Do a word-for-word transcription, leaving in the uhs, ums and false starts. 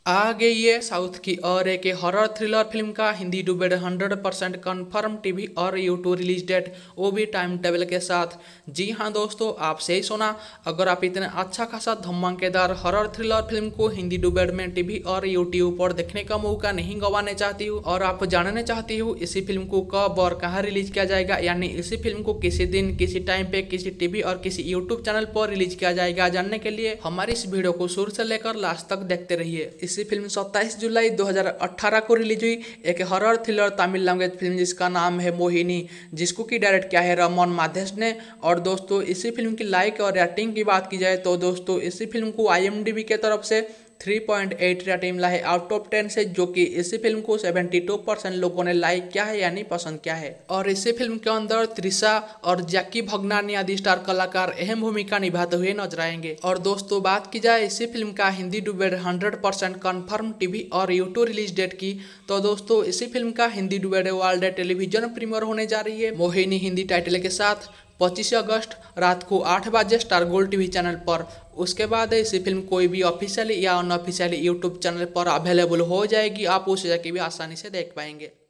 आ गई है साउथ की और एक हॉरर थ्रिलर फिल्म का Hindi dubbed hundred percent confirm TV और यूट्यूब रिलीज डेट, वो भी टाइम टेबल के साथ। जी हाँ दोस्तों, आप सही सुना। अगर आप इतने अच्छा खासा धमाकेदार हॉरर थ्रिलर फिल्म को हिंदी डुबेड में टीवी और यूट्यूब पर देखने का मौका नहीं गंवाने चाहती हूँ और आप जानने चाहती हूँ इसी फिल्म को कब और कहाँ रिलीज किया जाएगा, यानी इसी फिल्म को किसी दिन, किसी टाइम पे, किसी टीवी और किसी यूट्यूब चैनल पर रिलीज किया जाएगा, जानने के लिए हमारी इस वीडियो को शुरू से लेकर लास्ट तक देखते रहिए। इसी फिल्म सत्ताईस जुलाई दो हज़ार अठारह को रिलीज हुई एक horror thriller Tamil language film जिसका नाम है मोहिनी, जिसको की डायरेक्ट किया है रमन माधेस ने। और दोस्तों इसी फिल्म की लाइक और रेटिंग की बात की जाए तो दोस्तों इसी फिल्म को आई एम डी बी के तरफ से थ्री पॉइंट एट रेटिंग मिला है आउट ऑफ टेन से, जो कि इसी फिल्म को बहत्तर परसेंट लोगों ने लाइक किया है, यानी पसंद किया है। और इसी फिल्म के अंदर त्रिशा और जैकी भगनानी आदि स्टार कलाकार अहम भूमिका निभाते हुए नजर आएंगे। और दोस्तों बात की जाए इसी फिल्म का Hindi dubbed hundred percent confirm TV और यूट्यूब रिलीज डेट की, तो दोस्तों इसी फिल्म का Hindi dubbed world television premiere होने जा रही है मोहिनी हिंदी टाइटल के साथ पच्चीस अगस्त रात को आठ बजे स्टार गोल्ड टीवी चैनल पर। उसके बाद इसी फिल्म कोई भी ऑफिशियली या अनऑफिशियली यूट्यूब चैनल पर अवेलेबल हो जाएगी, आप उसे जाके भी आसानी से देख पाएंगे।